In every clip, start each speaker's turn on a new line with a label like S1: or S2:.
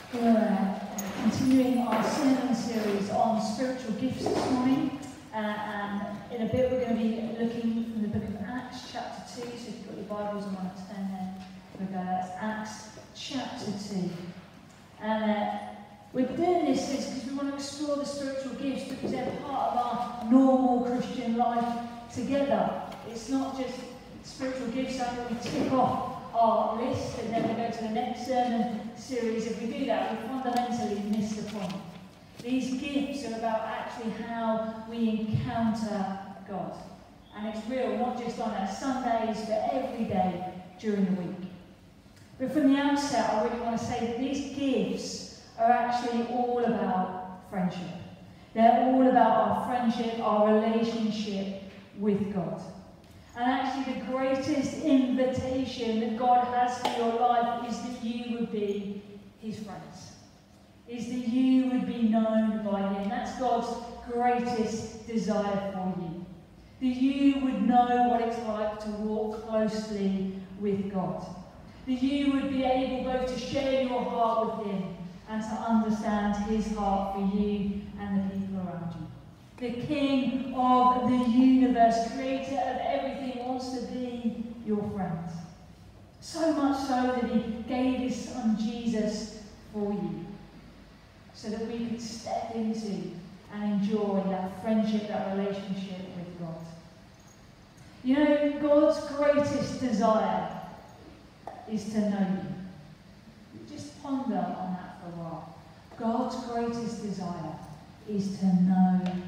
S1: We're continuing our sermon series on spiritual gifts this morning. And in a bit we're going to be looking from the book of Acts chapter 2. So if you've got your Bibles and want to turn there, we'll go. That's Acts chapter 2. And we're doing this because we want to explore the spiritual gifts because they're part of our normal Christian life together. It's not just spiritual gifts that we tick off our list and then we go to the next sermon series. If we do that, we fundamentally miss the point. These gifts are about actually how we encounter God. And it's real, not just on our Sundays, but every day during the week. But from the outset, I really want to say that these gifts are actually all about friendship. They're all about our friendship, our relationship with God. And actually the greatest invitation that God has for your life is that you would be his friends. Is that you would be known by him. That's God's greatest desire for you. That you would know what it's like to walk closely with God. That you would be able both to share your heart with him and to understand his heart for you and the people around you. The King of the universe, creator of everything, wants to be your friend. So much so that he gave his son Jesus for you, so that we could step into and enjoy that friendship, that relationship with God. You know, God's greatest desire is to know you. Just ponder on that for a while. God's greatest desire is to know you.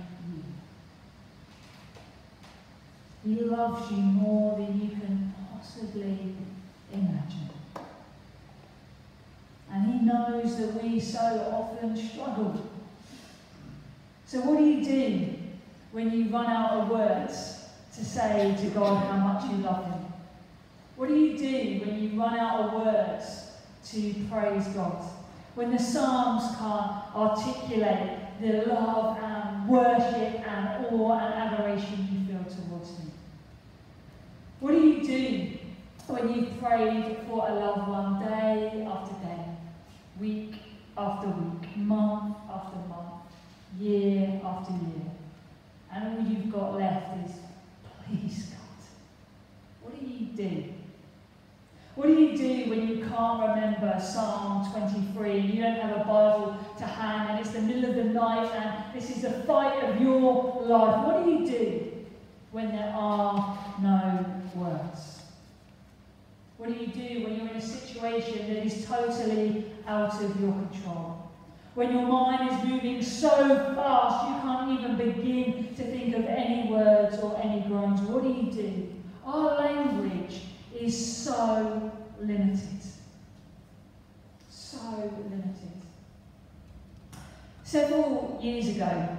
S1: He loves you more than you can possibly imagine. And he knows that we so often struggle. So what do you do when you run out of words to say to God how much you love him? What do you do when you run out of words to praise God? When the Psalms can't articulate the love and worship and awe and adoration you feel towards him? What do you do when you've prayed for a loved one day after day, week after week, month after month, year after year, and all you've got left is, please God? What do you do? What do you do when you can't remember Psalm 23, you don't have a Bible to hand, and it's the middle of the night, and this is the fight of your life? What do you do when there are no words? What do you do when you're in a situation that is totally out of your control? When your mind is moving so fast you can't even begin to think of any words or any groans? What do you do? Our language is so limited. So limited. Several years ago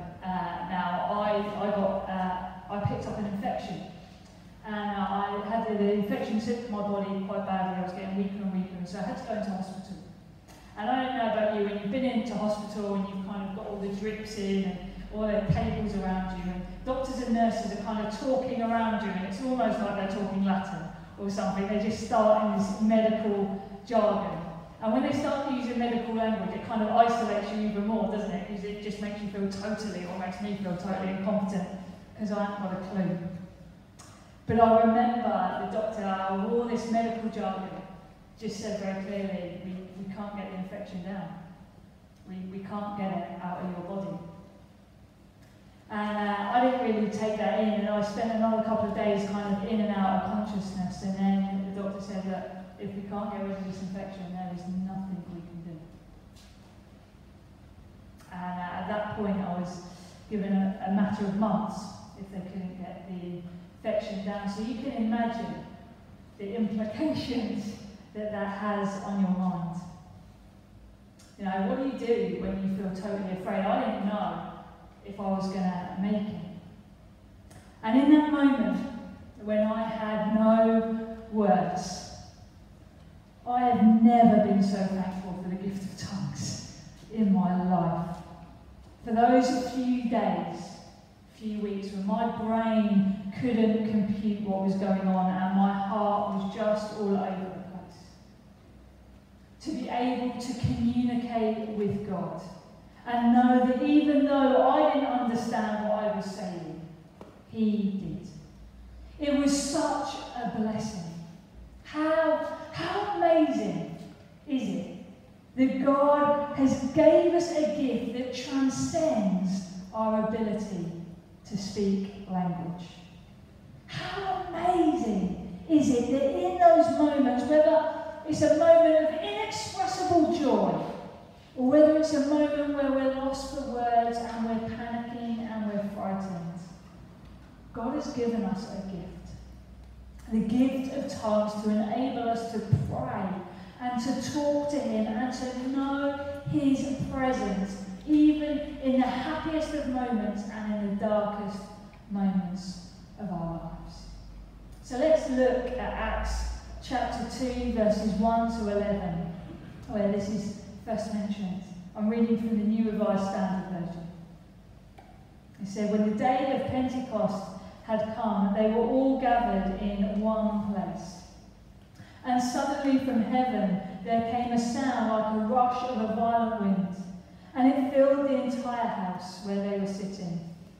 S1: I picked up an infection. And I had the infection slipped my body quite badly. I was getting weaker and weaker, and so I had to go into hospital. And I don't know about you, when you've been into hospital and you've kind of got all the drips in and all the cables around you, and doctors and nurses are kind of talking around you, and it's almost like they're talking Latin or something. They just start in this medical jargon. And when they start using medical language, it kind of isolates you even more, doesn't it? Because it just makes you feel totally, or makes me feel totally incompetent, because I haven't got a clue. But I remember the doctor, all this medical jargon, just said very clearly, we can't get the infection down. We can't get it out of your body. And I didn't really take that in, and I spent another couple of days kind of in and out of consciousness, and then the doctor said that if we can't get rid of this infection, there is nothing we can do. And at that point I was given a matter of months if they couldn't get the infection down. So you can imagine the implications that has on your mind. You know, what do you do when you feel totally afraid? I didn't know if I was going to make it. And in that moment, when I had no words, I have never been so thankful for the gift of tongues in my life. For those few days, few weeks, when my brain couldn't compute what was going on and my heart was just all over the place. to be able to communicate with God and know that even though I didn't understand what I was saying, he did. It was such a blessing. How amazing is it that God has gave us a gift that transcends our ability to speak language? How amazing is it that in those moments, whether it's a moment of inexpressible joy, or whether it's a moment where we're lost for words and we're panicking and we're frightened, God has given us a gift. The gift of tongues to enable us to pray and to talk to him and to know his presence, even in the happiest of moments and in the darkest moments of our lives. So let's look at Acts chapter 2, verses 1 to 11, where this is first mentioned. I'm reading from the New Revised Standard Version. It said, when the day of Pentecost had come, they were all gathered in one place. And suddenly from heaven there came a sound like a rush of a violent wind, and it filled the entire house where they were sitting.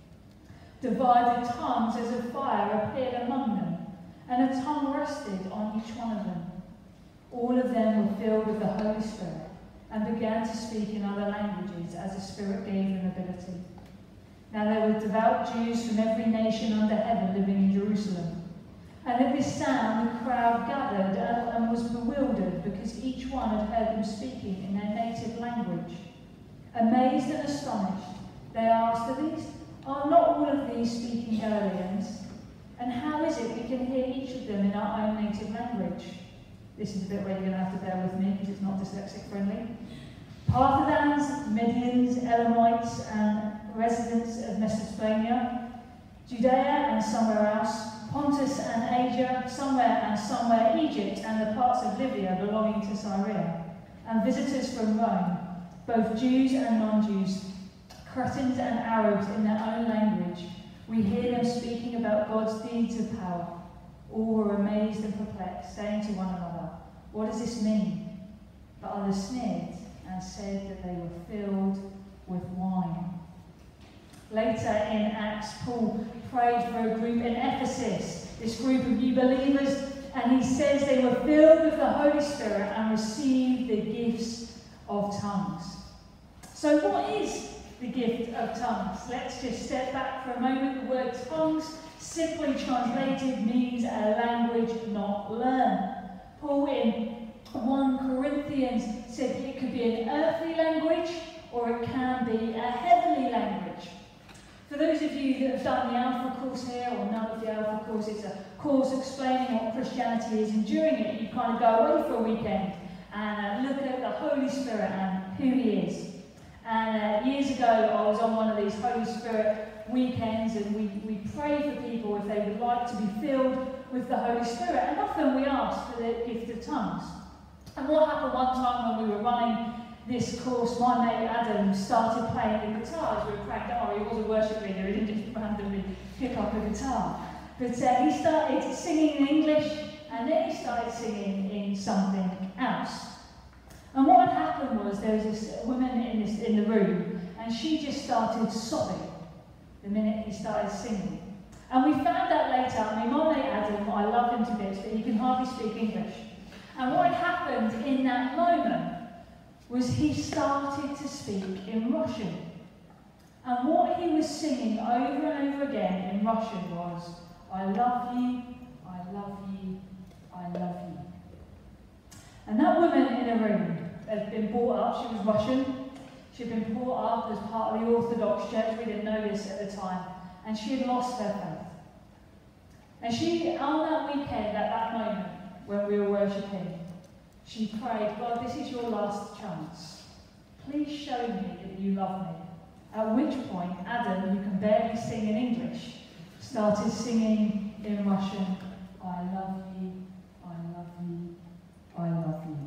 S1: Divided tongues as of fire appeared among them, and a tongue rested on each one of them. All of them were filled with the Holy Spirit, and began to speak in other languages as the Spirit gave them ability. Now there were devout Jews from every nation under heaven living in Jerusalem. And at this sound the crowd gathered and was bewildered, because each one had heard them speaking in their native language. Amazed and astonished, they asked, are not all of these speaking Galileans? And how is it we can hear each of them in our own native language? This is the bit where you're going to have to bear with me, because it's not dyslexic friendly. Parthenians, Medians, Elamites, and residents of Mesopotamia, Judea and somewhere else, Pontus and Asia, somewhere Egypt, and the parts of Libya belonging to Syria, and visitors from Rome, both Jews and non-Jews, Cretans and Arabs in their own language. We hear them speaking about God's deeds of power. All were amazed and perplexed, saying to one another, what does this mean? But others sneered and said that they were filled with wine. Later in Acts, Paul prayed for a group in Ephesus, this group of new believers, and he says they were filled with the Holy Spirit and received the gifts of tongues. So what is the gift of tongues? Let's just step back for a moment. The word tongues, simply translated, means a language not learned. Paul in 1 Corinthians said it could be an earthly language or it can be a heavenly language. For those of you that have done the Alpha course here, or none of the Alpha course, it's a course explaining what Christianity is, and during it you kind of go away for a weekend and look at the Holy Spirit and who he is. And years ago I was on one of these Holy Spirit weekends, and we pray for people if they would like to be filled with the Holy Spirit, and often we ask for the gift of tongues. And what happened one time when we were running this course, my mate Adam started playing the guitar as we were praying. Don't worry, he was a worship leader, he didn't just randomly pick up a guitar. But he started singing in English, and then he started singing in something else. And what had happened was there was this woman in the room, and she just started sobbing the minute he started singing. And we found out later, my mate Adam, I love him to bits, but he can hardly speak English. And what had happened in that moment was he started to speak in Russian. And what he was singing over and over again in Russian was, I love you, I love you, I love you. And that woman in the room had been brought up, she was Russian, she'd been brought up as part of the Orthodox Church, we didn't know this at the time, and she had lost her faith. And she, on that weekend, at that moment, when we were worshipping, she prayed, God, this is your last chance. Please show me that you love me. At which point, Adam, who can barely sing in English, started singing in Russian, I love you, I love you, I love you.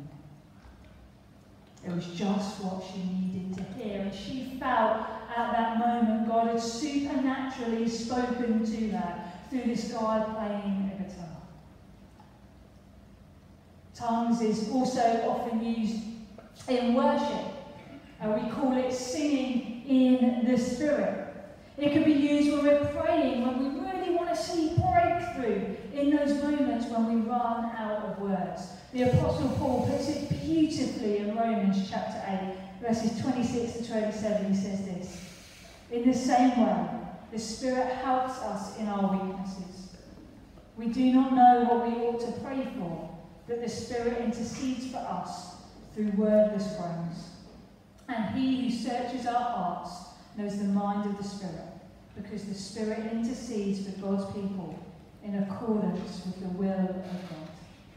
S1: It was just what she needed to hear, and she felt at that moment God had supernaturally spoken to her through this guy playing a guitar. Tongues is also often used in worship. We call it singing in the Spirit. It can be used when we're praying, when we really want to see breakthrough in those moments when we run out of words. The Apostle Paul puts it beautifully in Romans chapter 8, verses 26 to 27. He says this: "In the same way, the Spirit helps us in our weaknesses. We do not know what we ought to pray for, but the Spirit intercedes for us through wordless groans. And he who searches our hearts knows the mind of the Spirit, because the Spirit intercedes for God's people in accordance with the will of God."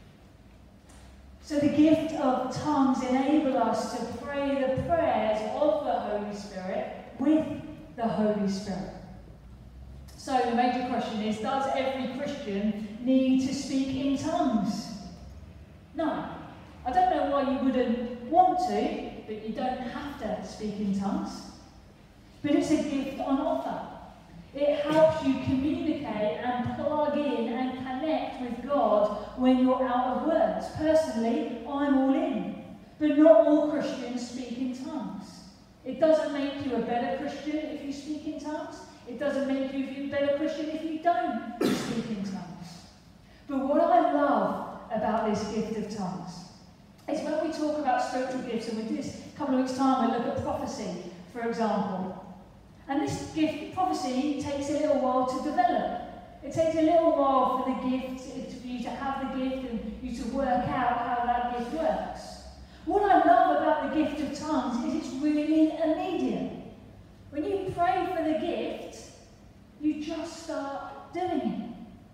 S1: So the gift of tongues enable us to pray the prayers of the Holy Spirit with the Holy Spirit. So the major question is, does every Christian need to speak in tongues? No. I don't know why you wouldn't want to, but you don't have to speak in tongues. But it's a gift on offer. It helps you communicate and plug in and connect with God when you're out of words. Personally, I'm all in. But not all Christians speak in tongues. It doesn't make you a better Christian if you speak in tongues. It doesn't make you a better Christian if you don't speak in tongues. But what I love about this gift of tongues is when we talk about spiritual gifts, and we do this a couple of weeks' time, we look at prophecy, for example. And this gift, prophecy, takes a little while to develop. It takes a little while for the gift, for you to have the gift and you to work out how that gift works. What I love about the gift of tongues is it's really immediate. When you pray for the gift, you just start doing it.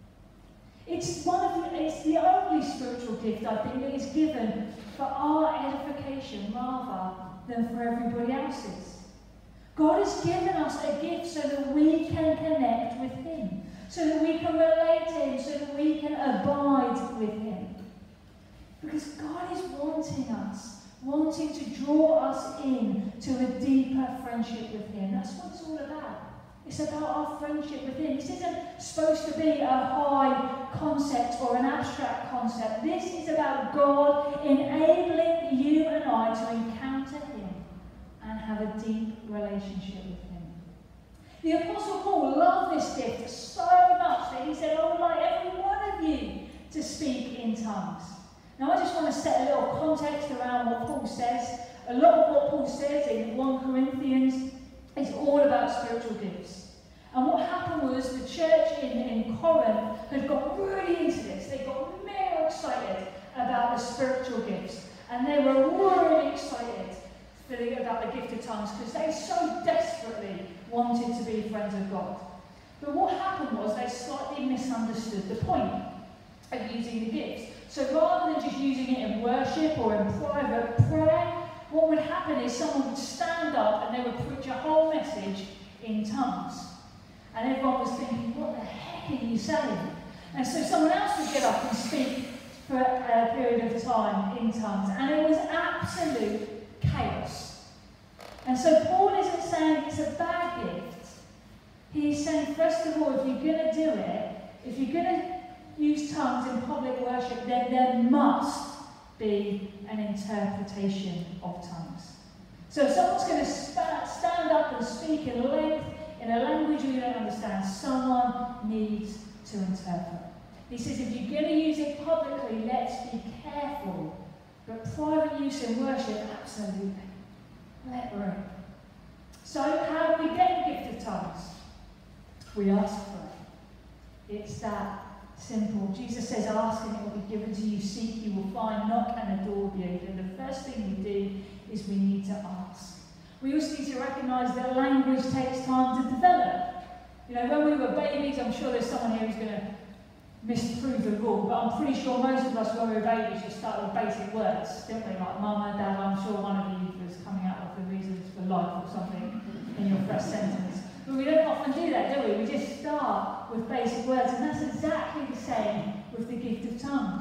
S1: It's the only spiritual gift, I think, that is given for our edification rather than for everybody else's. God has given us a gift so that we can connect with him, so that we can relate to him, so that we can abide with him. Because God is wanting to draw us in to a deeper friendship with him. That's what it's all about. It's about our friendship with him. This isn't supposed to be a high concept or an abstract concept. This is about God enabling you and I to encounter him and have a deep relationship with him. The Apostle Paul loved this gift so much that he said, "I would like every one of you to speak in tongues." Now I just want to set a little context around what Paul says. A lot of what Paul says in 1 Corinthians is all about spiritual gifts. And what happened was the church in Corinth had got really into this. They got mega excited about the spiritual gifts. And they were really excited about the gift of tongues because they so desperately wanted to be friends of God. But what happened was they slightly misunderstood the point of using the gifts. So rather than just using it in worship or in private prayer, what would happen is someone would stand up and they would preach a whole message in tongues. And everyone was thinking, what the heck are you saying? And so someone else would get up and speak for a period of time in tongues. And it was absolute chaos. And so Paul isn't saying it's a bad gift. He's saying, first of all, if you're going to do it, if you're going to use tongues in public worship, then there must be an interpretation of tongues. So if someone's going to stand up and speak in length in a language you don't understand, someone needs to interpret. He says if you're going to use it publicly, let's be careful. But private use in worship, absolutely. Let room. So how do we get the gift of tongues? We ask for it. It's that simple. Jesus says, ask and it will be given to you, seek you will find, knock and the door will be opened. The first thing we do is we need to ask. We also need to recognise that language takes time to develop. You know, when we were babies, I'm sure there's someone here who's going to misprove the rule, but I'm pretty sure most of us when we were babies just started with basic words, didn't we? Like mama, dad. I'm sure one of you was coming out with the reasons for life or something in your first sentence. But we don't often do that, do we? We just start with basic words, and that's exactly the same with the gift of tongues.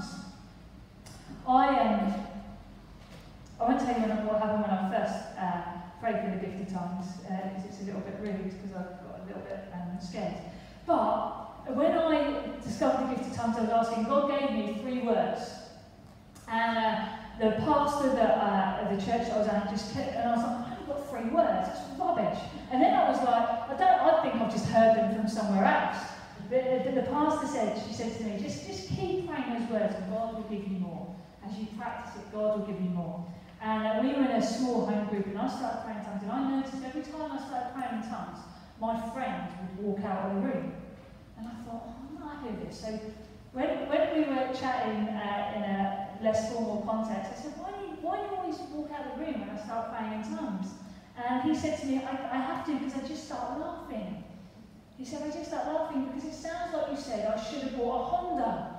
S1: I won't tell you what happened when I first prayed for the gift of tongues, because it's a little bit rude, because I got a little bit scared. But when I discovered the gift of tongues, I was asking, God gave me 3 words. And the pastor of the church I was at just kept, and I was like, I've got 3 words, that's rubbish. And then I was like, I think I've just heard them from somewhere else. The pastor she said to me, just keep praying those words and God will give you more. As you practice it, God will give you more. And we were in a small home group and I started praying in tongues, and I noticed every time I started praying in tongues, my friend would walk out of the room. And I thought, I'm not happy with this. So when we were chatting in a less formal context, I said, why do you always walk out of the room when I start praying in tongues? And he said to me, I have to because I just start laughing. He said, I just start laughing because it sounds like you said I should have bought a Honda.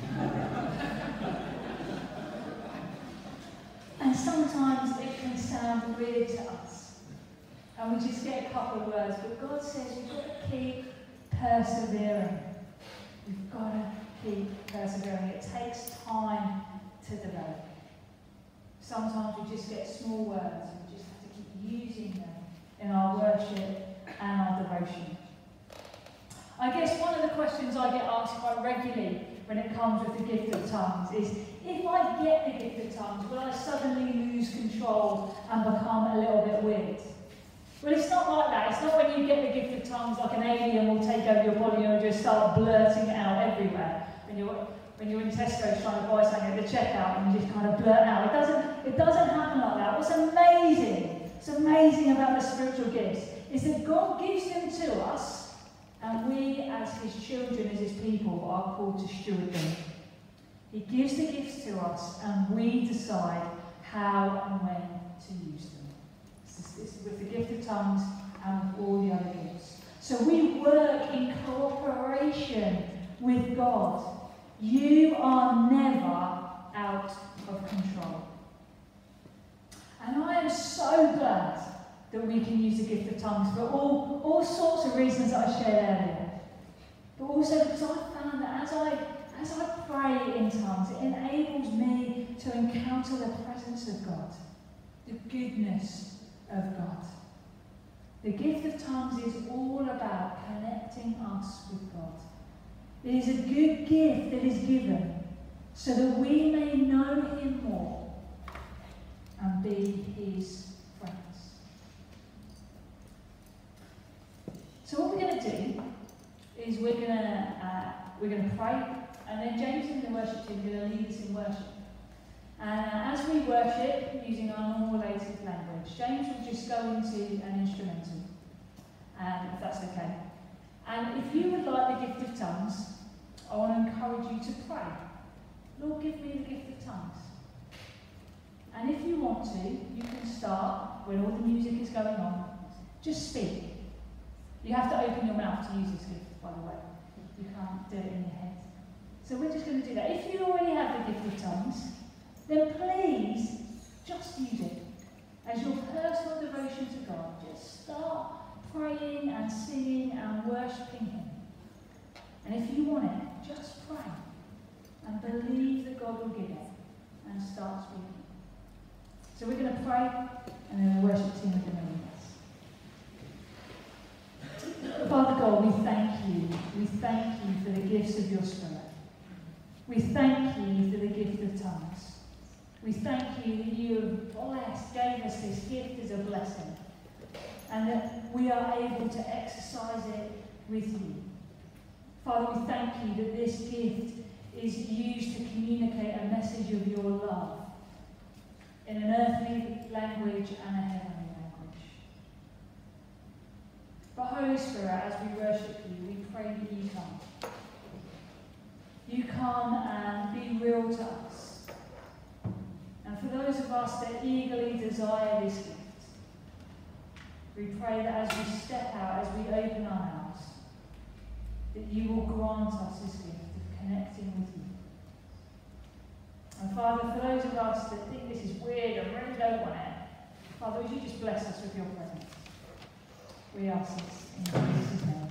S1: And sometimes it can sound weird to us. And we just get a couple of words. But God says we've got to keep persevering. We've got to keep persevering. It takes time to develop. Sometimes we just get small words and we just have to keep using them in our worship and our devotion. I guess one of the questions I get asked quite regularly when it comes with the gift of tongues is, if I get the gift of tongues, will I suddenly lose control and become a little bit weird? Well, it's not like that. It's not when you get the gift of tongues like an alien will take over your body and just start blurting it out everywhere. When you're in Tesco trying to buy something at the checkout and you just kind of blurt out. It doesn't happen like that. What's amazing about the spiritual gifts is that God gives them to us, and we, as his children, as his people, are called to steward them. He gives the gifts to us, and we decide how and when to use them. It's with the gift of tongues and with all the other gifts. So we work in cooperation with God. You are never out of control. And I am so glad that we can use the gift of tongues for all sorts of reasons that I shared earlier. But also because I found that as I pray in tongues, it enables me to encounter the presence of God, the goodness of God. The gift of tongues is all about connecting us with God. It is a good gift that is given so that we may know him more and be his friends. So what we're going to do is we're going to pray, and then James and the worship team are going to lead us in worship. And as we worship using our normal native language, James will just go into an instrumental, if that's okay. And if you would like the gift of tongues, I want to encourage you to pray. Lord, give me the gift of tongues. And if you want to, you can start when all the music is going on. Just speak. You have to open your mouth to use this gift, by the way. You can't do it in your head. So we're just going to do that. If you already have the gift of tongues, then please just use it as your personal devotion to God. Just start praying and singing and worshipping him. And if you want it, just pray and believe that God will give it and start speaking. So we're going to pray, and then the worship team are going to lead us. Father God, we thank you. We thank you for the gifts of your Spirit. We thank you for the gift of tongues. We thank you that you have blessed, gave us this gift as a blessing, and that we are able to exercise it with you. Father, we thank you that this gift is used to communicate a message of your love in an earthly language and a heavenly language. But Holy Spirit, as we worship you, we pray that you come. You come and be real to us. And for those of us that eagerly desire this gift, we pray that as we step out, as we open our mouths, that you will grant us this gift of connecting with you. And Father, for those of us that think this is weird and really don't want it, Father, would you just bless us with your presence? We ask this in Jesus' name.